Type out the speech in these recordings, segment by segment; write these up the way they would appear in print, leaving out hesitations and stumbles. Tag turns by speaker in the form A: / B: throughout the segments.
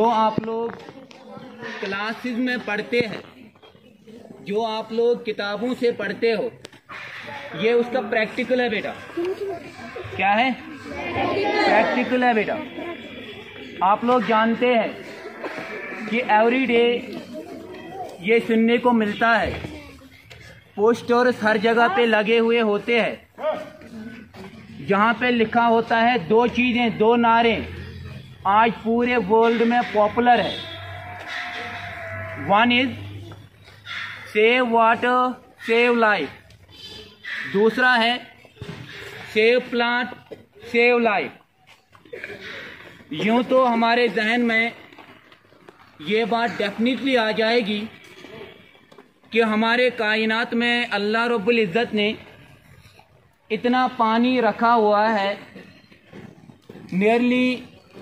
A: जो आप लोग क्लासेस में पढ़ते हैं, जो आप लोग किताबों से पढ़ते हो, ये उसका प्रैक्टिकल है बेटा। क्या है? प्रैक्टिकल है बेटा। आप लोग जानते हैं कि एवरी डे ये सुनने को मिलता है, पोस्टर्स हर जगह पे लगे हुए होते हैं जहाँ पे लिखा होता है दो चीज़ें, दो नारे आज पूरे वर्ल्ड में पॉपुलर है। One is save water save life, दूसरा है सेव प्लांट सेव लाइफ। यूं तो हमारे जहन में ये बात डेफिनेटली आ जाएगी कि हमारे कायनात में अल्लाह रब्बुल इज़्ज़त ने इतना पानी रखा हुआ है, nearly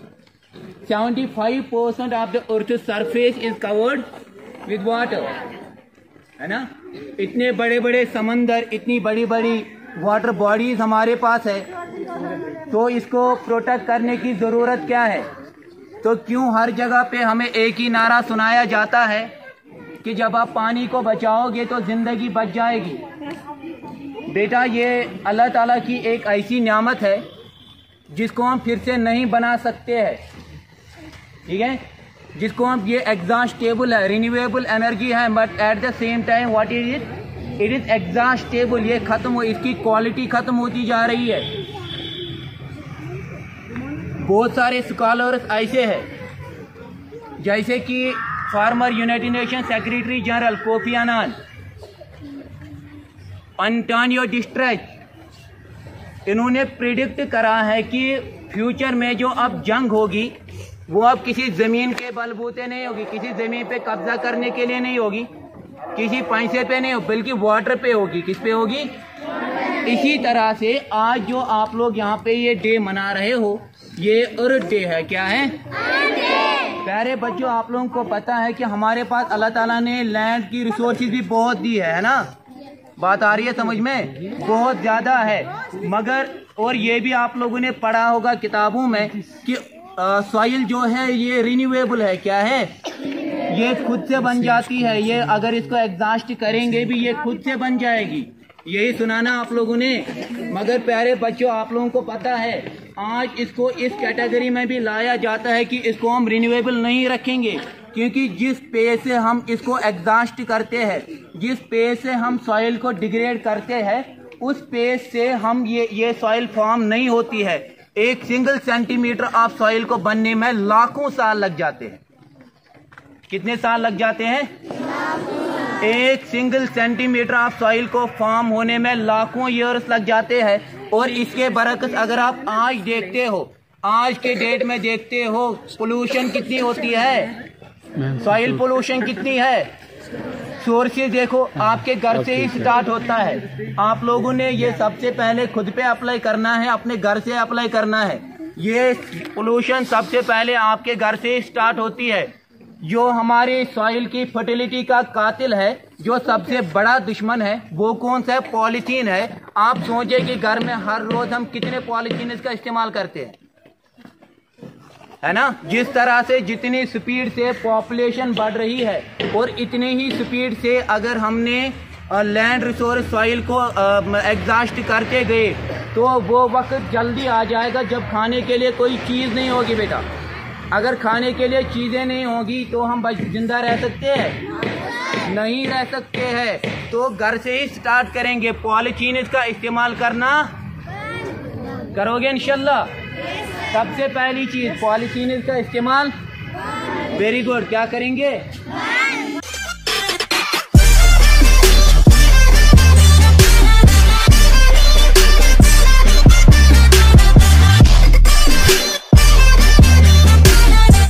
A: 75% of the earth surface is covered with water, है ना। इतने बड़े बड़े समंदर, इतनी बड़ी बड़ी वाटर बॉडीज हमारे पास है, तो इसको प्रोटेक्ट करने की ज़रूरत क्या है? तो क्यों हर जगह पे हमें एक ही नारा सुनाया जाता है कि जब आप पानी को बचाओगे तो ज़िंदगी बच जाएगी। बेटा, ये अल्लाह ताला की एक ऐसी नियामत है जिसको हम फिर से नहीं बना सकते हैं, ठीक है, जिसको हम, ये एग्जॉस्टेबल है, रिन्यूएबल एनर्जी है, but at the same time what is it is exhaustible. ये खत्म हो, इसकी क्वालिटी खत्म होती जा रही है। बहुत सारे स्कॉलर्स ऐसे हैं जैसे कि former United Nation secretary general Kofi Annan, Antonio Guterres, इन्होंने प्रिडिक्ट करा है कि फ्यूचर में जो अब जंग होगी वो अब किसी ज़मीन के बलबूते नहीं होगी, किसी ज़मीन पे कब्जा करने के लिए नहीं होगी, किसी पैसे पे नहीं होगी, बल्कि वाटर पे होगी। किस पे होगी? इसी तरह से आज जो आप लोग यहाँ पे ये डे मना रहे हो, ये अर्थ डे है। क्या है? प्यारे बच्चों, आप लोगों को पता है कि हमारे पास अल्लाह ताला ने लैंड की रिसोर्सेज भी बहुत दी है ना। बात आ रही है समझ में? बहुत ज़्यादा है। मगर और ये भी आप लोगों ने पढ़ा होगा किताबों में कि सॉइल जो है ये रिन्यूएबल है। क्या है? ये खुद से बन जाती है। ये अगर इसको एग्जॉस्ट करेंगे भी ये खुद से बन जाएगी। यही सुनाना आप लोगों ने। मगर प्यारे बच्चों, आप लोगों को पता है आज इसको इस कैटेगरी में भी लाया जाता है कि इसको हम रिन्यूएबल नहीं रखेंगे, क्योंकि जिस पेज से हम इसको एग्जॉस्ट करते हैं, जिस पेज से हम सॉइल को डिग्रेड करते हैं, उस पेज से हम ये सॉइल फॉर्म नहीं होती है। एक सिंगल सेंटीमीटर ऑफ सॉइल को बनने में लाखों साल लग जाते हैं। कितने साल लग जाते हैं? एक सिंगल सेंटीमीटर ऑफ सॉइल को फॉर्म होने में लाखों ईयर्स लग जाते हैं। और इसके बरकस अगर आप आज देखते हो, आज के डेट में देखते हो, पोल्यूशन कितनी होती है, सॉइल पोल्यूशन कितनी है। सोर्सेज देखो, आपके घर से ही स्टार्ट होता है। आप लोगों ने ये सबसे पहले खुद पे अप्लाई करना है, अपने घर से अप्लाई करना है। ये पोल्यूशन सबसे पहले आपके घर से ही स्टार्ट होती है। जो हमारे सॉइल की फर्टिलिटी का कातिल है, जो सबसे बड़ा दुश्मन है, वो कौन सा है? पॉलीथीन है। आप सोचे कि घर में हर रोज हम कितने पॉलीथीन इसका इस्तेमाल करते हैं, है ना। जिस तरह से जितनी स्पीड से पॉपुलेशन बढ़ रही है और इतनी ही स्पीड से अगर हमने लैंड रिसोर्स सॉइल को एग्जॉस्ट करते गए तो वो वक्त जल्दी आ जाएगा जब खाने के लिए कोई चीज़ नहीं होगी। बेटा, अगर खाने के लिए चीज़ें नहीं होगी तो हम जिंदा रह सकते हैं? नहीं रह सकते हैं। तो घर से ही स्टार्ट करेंगे। पॉलीथीन इसका इस्तेमाल करना करोगे इंशाल्लाह। सबसे पहली चीज पॉलीथीन का इस्तेमाल, वेरी गुड, क्या करेंगे?